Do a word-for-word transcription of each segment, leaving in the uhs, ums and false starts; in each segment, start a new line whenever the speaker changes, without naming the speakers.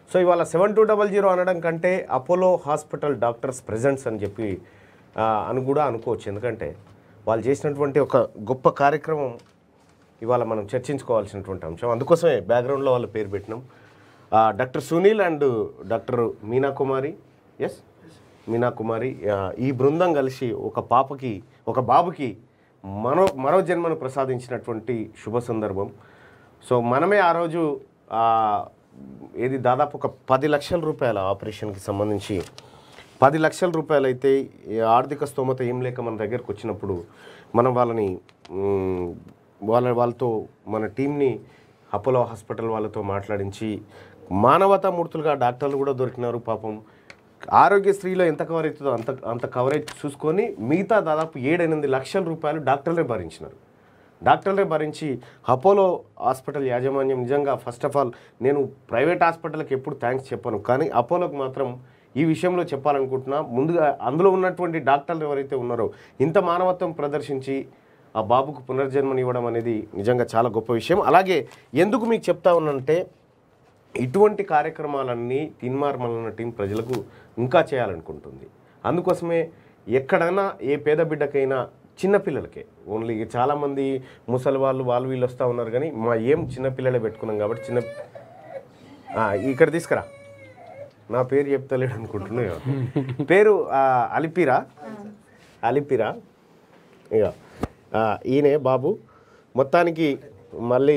So ఇవాళ seven two double zero అనడం కంటే అపోలో హాస్పిటల్ డాక్టర్స్ ప్రెజెంట్స్ అని చెప్పి అని కూడా అనుకోవచ్చు. ఎందుకంటే వాళ్ళు చేసినటువంటి ఒక గొప్ప కార్యక్రమం ఇవాళ మనం చర్చించుకోవాల్సినటువంటి అంశం. అందుకోసమే బ్యాక్గ్రౌండ్లో వాళ్ళ పేరు పెట్టినాం. Doctor Sunil and doctor Meena Kumari, S Meena Kumari, ఈ బృందం కలిసి ఒక పాపకి ఒక బాబుకి మరో మరో జన్మను ప్రసాదించినటువంటి శుభ సందర్భం. సో మనమే ఆ రోజు ఏది దాదాపు ఒక పది లక్షల రూపాయల ఆపరేషన్కి సంబంధించి పది లక్షల రూపాయలు అయితే ఆర్థిక స్తోమత ఏం లేక మన దగ్గరకు వచ్చినప్పుడు మనం వాళ్ళని వాళ్ళ వాళ్ళతో మన టీంని అపోలో హాస్పిటల్ వాళ్ళతో మాట్లాడించి మానవతామూర్తులుగా డాక్టర్లు కూడా దొరికినారు. పాపం ఆరోగ్యశ్రీలో ఎంత కవర్ అవుతుందో అంత అంత కవరేజ్ చూసుకొని మిగతా దాదాపు ఏడెనిమిది లక్షల రూపాయలు డాక్టర్లే భరించినారు. డాక్టర్లే భరించి అపోలో హాస్పిటల్ యాజమాన్యం నిజంగా ఫస్ట్ ఆఫ్ ఆల్ నేను ప్రైవేట్ హాస్పిటల్కి ఎప్పుడు థ్యాంక్స్ చెప్పను, కానీ అపోలోకి మాత్రం ఈ విషయంలో చెప్పాలనుకుంటున్నా. ముందుగా అందులో ఉన్నటువంటి డాక్టర్లు ఎవరైతే ఉన్నారో ఇంత మానవత్వం ప్రదర్శించి ఆ బాబుకు పునర్జన్మనివ్వడం అనేది నిజంగా చాలా గొప్ప విషయం. అలాగే ఎందుకు మీకు చెప్తా ఉన్నానంటే ఇటువంటి కార్యక్రమాలన్నీ తీన్మార్ మల్లన్న టీం ప్రజలకు ఇంకా చేయాలనుకుంటుంది. అందుకోసమే ఎక్కడైనా ఏ పేద బిడ్డకైనా చిన్నపిల్లలకే ఓన్లీ చాలామంది ముసలి వాళ్ళు వాళ్ళు వీళ్ళు వస్తూ ఉన్నారు, కానీ మా ఏం చిన్నపిల్లలే పెట్టుకున్నాం కాబట్టి చిన్న ఇక్కడ తీసుకురా. నా పేరు చెప్తలేడు అనుకుంటున్నా. పేరు అలిపిరా అలిపిరా ఇక ఈయనే బాబు. మొత్తానికి మళ్ళీ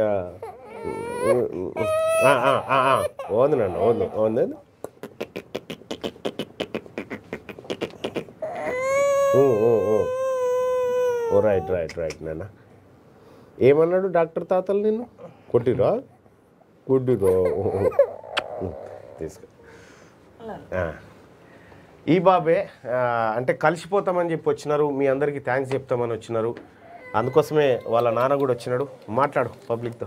ఓంది నన్ను ఓంది ఓంది ఓ రైట్ రైట్ రైట్ నాన్న. ఏమన్నాడు డాక్టర్ తాతలు నిన్ను? కొట్టిరా కొట్టిరో తీసుకు. ఈ బాబే అంటే కలిసిపోతామని చెప్పి వచ్చినారు, మీ అందరికీ థ్యాంక్స్ చెప్తామని వచ్చినారు. అందుకోసమే వాళ్ళ నాన్న కూడా వచ్చినాడు. మాట్లాడు పబ్లిక్తో.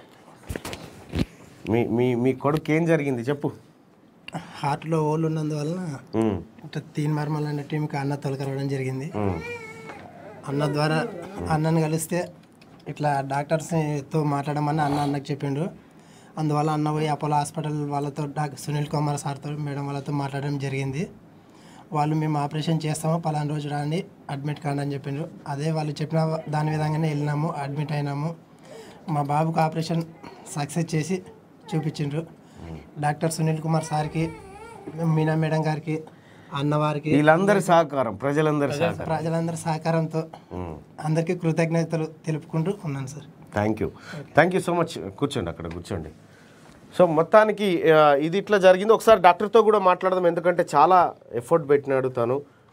మీ మీ మీ కొడుకు ఏం జరిగింది చెప్పు.
హార్ట్లో ఓళ్ళు ఉన్నందువలన ఇట్లా తీన్మార్ మల్లన్న టీంకి అన్న తొలకరవడం జరిగింది. అన్న ద్వారా అన్నను కలిస్తే ఇట్లా డాక్టర్స్తో మాట్లాడమని అన్న అన్నకు చెప్పిండు. అందువల్ల అన్న పోయి అపోలో హాస్పిటల్ వాళ్ళతో డాక్టర్ సునీల్ కుమార్ సార్తో మేడం వాళ్ళతో మాట్లాడడం జరిగింది. వాళ్ళు మేము ఆపరేషన్ చేస్తాము పలానా రోజు రాండి అడ్మిట్ కాండి అని చెప్పిండ్రు. అదే వాళ్ళు చెప్పిన దాని విధంగానే వెళ్ళినాము, అడ్మిట్ అయినాము. మా బాబుకు ఆపరేషన్ సక్సెస్ చేసి చూపించిండ్రు. డాక్టర్ సునీల్ కుమార్ సార్కి, మీనా మేడం గారికి, అన్నవారికి,
వీళ్ళందరి సహకారం ప్రజలందరి
ప్రజలందరి సహకారంతో అందరికీ కృతజ్ఞతలు తెలుపుకుంటూ ఉన్నాను sir.
Thank you thank you so much. కూర్చోండి, అక్కడ కూర్చోండి. సో మొత్తానికి ఇది ఇట్లా జరిగింది. ఒకసారి డాక్టర్తో కూడా మాట్లాడదాం, ఎందుకంటే చాలా ఎఫర్ట్ పెట్టినాడు తను.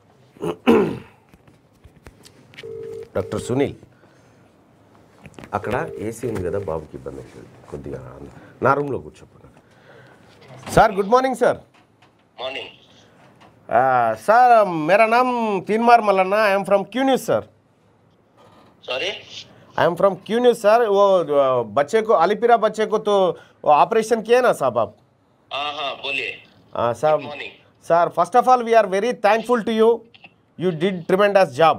డాక్టర్ సునీల్, అక్కడ ఏసీ ఉంది కదా, బాబుకి ఇబ్బంది అవుతుంది కొద్దిగా, నా రూమ్లో కూర్చోపడు. Sir good morning sir.
Morning
sir मेरा नाम Teenmar Mallanna, I am from Q news sir.
Sorry
I am from Q news sir. वो बच्चे को अलीपीरा बच्चे को तो ऑपरेशन किया ना साहब आप?
हाँ हाँ बोलिए.
हाँ साहब. Sir first of all we are very thankful to you, you did tremendous job.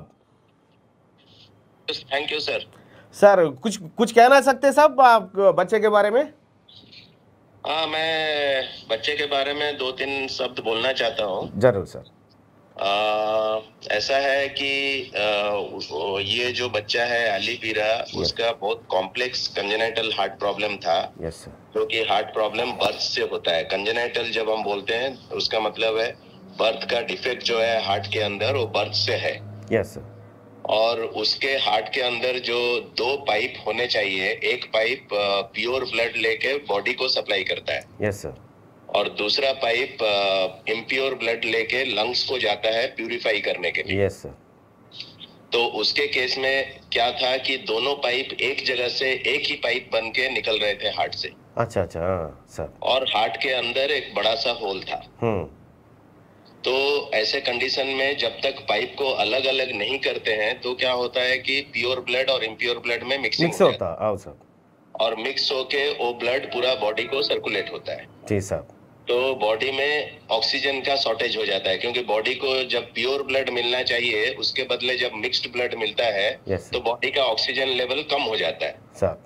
Thank you sir.
Sir कुछ कुछ कहना सकते हैं साहब आप बच्चे के बारे में?
हाँ, मैं बच्चे के बारे में दो तीन शब्द बोलना चाहता हूँ.
जरूर सर.
आ, ऐसा है कि आ, ये जो बच्चा है अलीपीरा, उसका बहुत कॉम्प्लेक्स कंजेनाइटल हार्ट प्रॉब्लम था.
Yes sir.
क्योंकि हार्ट प्रॉब्लम बर्थ से होता है. कंजेनाइटल जब हम बोलते हैं उसका मतलब है बर्थ का डिफेक्ट जो है हार्ट के अंदर, वो बर्थ से है.
Yes sir.
और उसके हार्ट के अंदर जो दो पाइप होने चाहिए, एक पाइप प्योर ब्लड लेके बॉडी को सप्लाई करता है.
Yes sir.
और दूसरा पाइप इम्प्योर ब्लड लेके लंग्स को जाता है प्यूरिफाई करने के लिए.
Yes sir.
तो उसके केस में क्या था कि दोनों पाइप एक जगह से एक ही पाइप बन के निकल रहे थे हार्ट से.
अच्छा अच्छा. हाँ सर.
और हार्ट के अंदर एक बड़ा सा होल था.
हम्म.
तो ऐसे कंडीशन में जब तक पाइप को अलग अलग नहीं करते हैं तो क्या होता है कि प्योर ब्लड और इम्प्योर ब्लड में मिक्सिंग
मिक्स होता है. आओ सर.
और मिक्स होके वो ब्लड पूरा बॉडी को सर्कुलेट होता है.
जी साहब.
तो बॉडी में ऑक्सीजन का शॉर्टेज हो जाता है, क्योंकि बॉडी को जब प्योर ब्लड मिलना चाहिए उसके बदले जब मिक्स्ड ब्लड मिलता है
yes,
तो बॉडी का ऑक्सीजन लेवल कम हो जाता है.
साहब.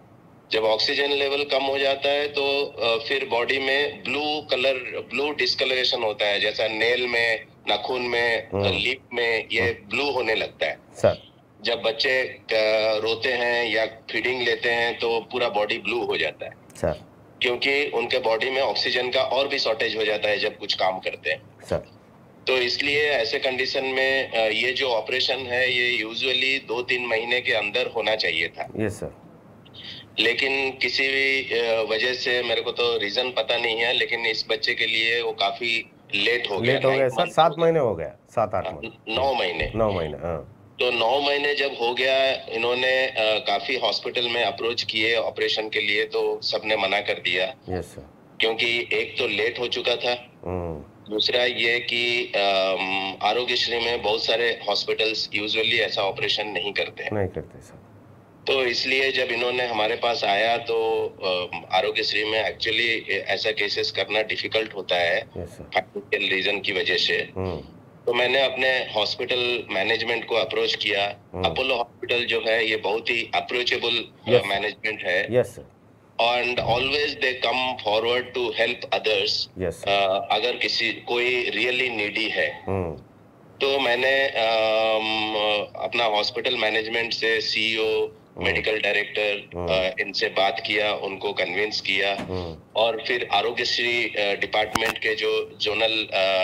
जब ऑक्सीजन लेवल कम हो जाता है तो अ, फिर बॉडी में ब्लू कलर ब्लू डिस्कलरेशन होता है, जैसा नेल में, नाखून में, लिप में ये ब्लू होने लगता है।
सर
जब बच्चे अ, रोते हैं या फीडिंग लेते हैं तो पूरा बॉडी ब्लू हो जाता है,
सर
क्योंकि उनके बॉडी में ऑक्सीजन का और भी शॉर्टेज हो जाता है जब कुछ काम करते हैं।
सर
तो इसलिए ऐसे कंडीशन में अ, ये जो ऑपरेशन है ये यूजुअली दो तीन महीने के अंदर होना चाहिए था,
यस सर।
लेकिन किसी भी अ, वजह से, मेरे को तो रीजन पता नहीं है, लेकिन इस बच्चे के लिए वो काफी लेट हो गया।
लेट हो गया सर, सात महीने हो गया, सात आठ
हाँ,
महीने
नौ महीने
नौ महीने हाँ।
तो नौ महीने जब हो गया, इन्होंने अ, काफी हॉस्पिटल में अप्रोच किए ऑपरेशन के लिए, तो सबने मना कर दिया,
यस सर।
क्योंकि एक तो लेट हो चुका था,
हम्म,
दूसरा ये कि अम, आरोग्यश्री में बहुत सारे हॉस्पिटल्स यूजुअली ऐसा ऑपरेशन नहीं करते हैं।
नहीं करते सर।
तो इसलिए जब इन्होंने हमारे पास आया तो अम, आरोग्यश्री में एक्चुअली ऐसा केसेस करना डिफिकल्ट होता है
यस सर।
फाइनेंशियल रीजन की वजह से।
हम्म,
तो मैंने अपने हॉस्पिटल मैनेजमेंट को अप्रोच किया। अपोलो हॉस्पिटल जो है ये बहुत ही अप्रोचेबल
Yes.
मैनेजमेंट है,
yes sir.
And always they come forward to help others.
Yes
अगर किसी कोई रियली नीडी है
हम्म,
तो मैंने अम, अपना हॉस्पिटल मैनेजमेंट से सीईओ, मेडिकल डायरेक्टर, इनसे बात किया, उनको कन्विंस किया,
हम्म,
और फिर आरोग्यश्री डिपार्टमेंट के जो जोनल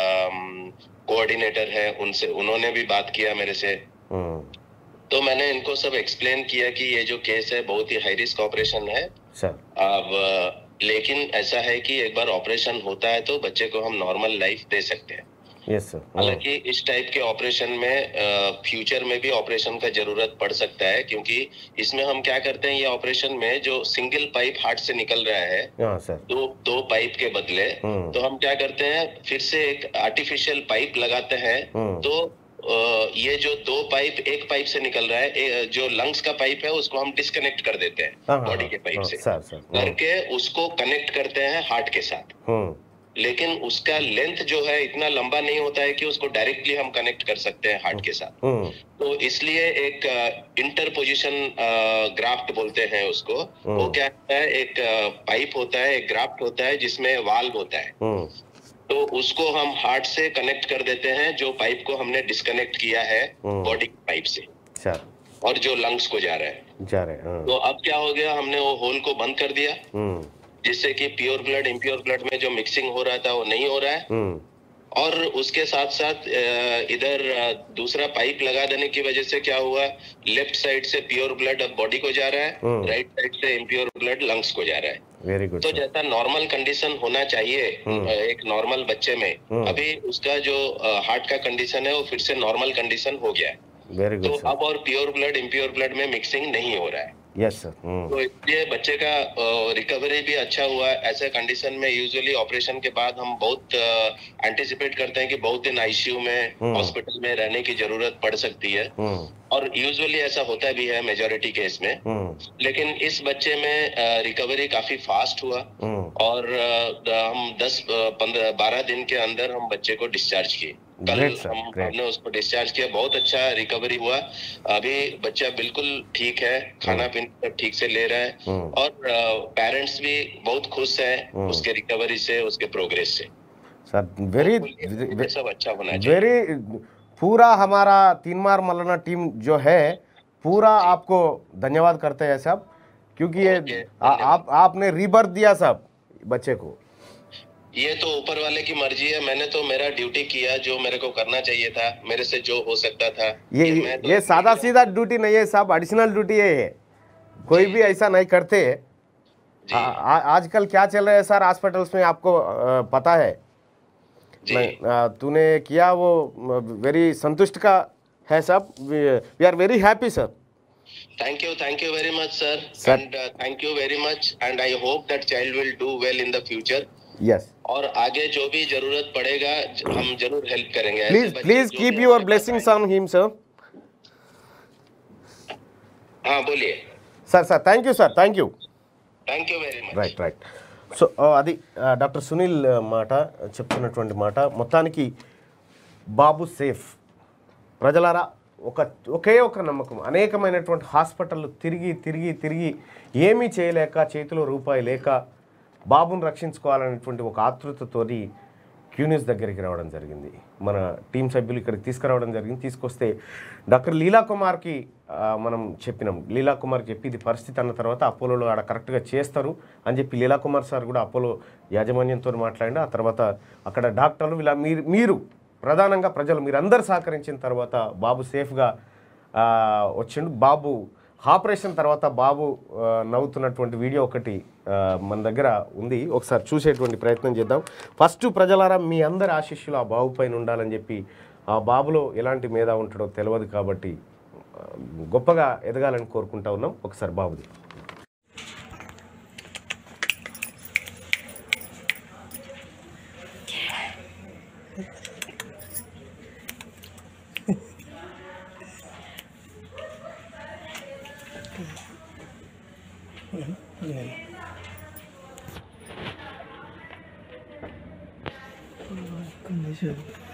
कोऑर्डिनेटर है उनसे, उन्होंने भी बात किया मेरे से।
हम्म,
तो मैंने इनको सब एक्सप्लेन किया कि ये जो केस है बहुत ही हाई रिस्क ऑपरेशन है।
सर।
अब अ, लेकिन ऐसा है कि एक बार ऑपरेशन होता है तो बच्चे को हम नॉर्मल लाइफ दे सकते हैं।
Yes sir.
हालांकि इस टाइप के ऑपरेशन में फ्यूचर में भी ऑपरेशन का जरूरत पड़ सकता है, क्योंकि इसमें हम क्या करते हैं, ये ऑपरेशन में जो सिंगल पाइप हार्ट से निकल रहा है,
हाँ सर।
दो दो पाइप के बदले,
हम्म।
तो हम क्या करते हैं, फिर से एक आर्टिफिशियल पाइप लगाते हैं।
हम्म।
तो अ, ये जो दो पाइप, एक पाइप से निकल रहा है, ए, जो लंग्स का पाइप है उसको हम डिस्कनेक्ट कर देते हैं
हाँ, हाँ,
बॉडी के पाइप
हाँ,
से,
सर, सर, हम्म।
करके उसको कनेक्ट करते हैं हार्ट के साथ।
हम्म,
लेकिन उसका लेंथ जो है इतना लंबा नहीं होता है कि उसको डायरेक्टली हम कनेक्ट कर सकते हैं हार्ट के साथ।
हम्म,
तो इसलिए एक इंटरपोजिशन ग्राफ्ट बोलते हैं उसको। वो क्या होता है, एक पाइप होता है, एक ग्राफ्ट होता है जिसमें वाल्व होता है,
हम्म,
तो उसको हम हार्ट से कनेक्ट कर देते हैं, जो पाइप को हमने डिस्कनेक्ट किया है बॉडी पाइप से,
सर।
और जो लंग्स को जा रहा है।
जा रहे हाँ।
तो अब क्या हो गया, हमने वो होल को बंद कर दिया,
हम्म,
जिससे कि प्योर ब्लड इम्प्योर ब्लड में जो मिक्सिंग हो रहा था वो नहीं हो रहा है।
हम्म,
और उसके साथ साथ अ, इधर अ, दूसरा पाइप लगा देने की वजह से क्या हुआ, लेफ्ट साइड से प्योर ब्लड अब बॉडी को जा रहा है,
हम्म।
राइट साइड से इम्प्योर ब्लड लंग्स को जा रहा है।
वेरी गुड
तो
सर।
जैसा नॉर्मल कंडीशन होना चाहिए
हम्म।
अ, एक नॉर्मल बच्चे में,
हम्म।
अभी उसका जो हार्ट का कंडीशन है वो फिर से नॉर्मल कंडीशन हो गया है।
वेरी
तो
गुड सर।
अब और प्योर ब्लड इम्प्योर ब्लड में मिक्सिंग नहीं हो रहा है।
Yes sir. हम्म,
तो इसलिए बच्चे का रिकवरी भी अच्छा हुआ है। ऐसे कंडीशन में यूजुअली ऑपरेशन के बाद हम बहुत एंटिसिपेट करते हैं कि बहुत दिन आईसीयू में,
हम्म।
हॉस्पिटल में रहने की जरूरत पड़ सकती है,
हम्म,
और यूजुअली ऐसा होता भी है मेजोरिटी केस में।
हम्म,
लेकिन इस बच्चे में रिकवरी काफी फास्ट हुआ,
हम्म,
और अ, हम दस पंद्रह बारह दिन के अंदर हम बच्चे को डिस्चार्ज किए। कल
Great, sir,
हम
great.
हमने उसको डिस्चार्ज किया, बहुत अच्छा रिकवरी हुआ। अभी बच्चा बिल्कुल ठीक है, खाना पीना सब ठीक से ले रहा है,
हम्म।
और पेरेंट्स भी बहुत खुश हैं
हम्म।
उसके रिकवरी से, उसके प्रोग्रेस से।
सर वेरी
ये सब अच्छा होना चाहिए।
वेरी पूरा हमारा तीनमार मल्लाना टीम जो है पूरा आपको धन्यवाद करते हैं सब, क्योंकि ये
ओके,
आ, आप आपने रीबर्थ दिया सब बच्चे को।
ये तो ऊपर वाले की मर्जी है, मैंने तो मेरा ड्यूटी किया जो मेरे को करना चाहिए था, मेरे से जो हो सकता था।
ये
मैं
ये,
तो
ये सादा सीधा ड्यूटी नहीं है साहब, एडिशनल ड्यूटी है ये, कोई भी ऐसा नहीं करते।
जी।
आ- आ- आजकल क्या चल रहा है सर हॉस्पिटल्स में, आपको आ, पता है?
जी।
नहीं, आ, तूने किया वो वेरी संतुष्ट का है सब। We are very happy sir.
Thank you, thank you very much, sir.
Sir.
And uh, thank you very much. And I hope that child will do well in the future.
Yes
और आगे जो भी जरूरत पड़ेगा ज- हम जरूर help करेंगे। ऐसे
प्लीज
बच्चे
प्लीज
जो
कीप
भी
योर
हमारे पास
ब्लेसिंग्स
आए-
ऑन हिम सर।
हाँ बोलिए।
Sir sir thank you sir thank you
Thank you very much.
Right right so అది ఆ, డాక్టర్ సునీల్ ఆ, మాట చెప్తున్నటువంటి మాట మొత్తానికి బాబు సేఫ్. ప్రజలారా ఒక ఒకే ఒక నమ్మకం, అనేకమైనటువంటి హాస్పిటళ్ళు తిరిగి తిరిగి తిరిగి ఏమీ చేయలేక, చేతిలో రూపాయి లేక బాబుని రక్షించుకోవాలనేటువంటి ఒక ఆతృతతోని క్యూన్యూస్ దగ్గరికి రావడం జరిగింది. మన టీం సభ్యులు ఇక్కడికి తీసుకురావడం జరిగింది. తీసుకొస్తే డాక్టర్ లీలా కుమార్కి మనం చెప్పినాం. లీలా కుమార్కి చెప్పి ఇది పరిస్థితి అన్న తర్వాత అపోలోలో ఆడ కరెక్ట్గా చేస్తారు అని చెప్పి లీలా కుమార్ సార్ కూడా అపోలో యాజమాన్యంతో మాట్లాడి, ఆ తర్వాత అక్కడ డాక్టర్లు ఇలా మీరు మీరు ప్రధానంగా ప్రజలు మీరందరూ సహకరించిన తర్వాత బాబు సేఫ్గా వచ్చిండు. బాబు ఆపరేషన్ తర్వాత బాబు నవ్వుతున్నటువంటి వీడియో ఒకటి మన దగ్గర ఉంది, ఒకసారి చూసేటువంటి ప్రయత్నం చేద్దాం. ఫస్ట్ ప్రజలారా మీ అందరి ఆశీస్సులు ఆ బాబు పైన ఉండాలని చెప్పి, ఆ బాబులో ఎలాంటి మీద ఉంటాడో తెలియదు కాబట్టి గొప్పగా ఎదగాలని కోరుకుంటా ఉన్నాం. ఒకసారి బాబుది.
Condition.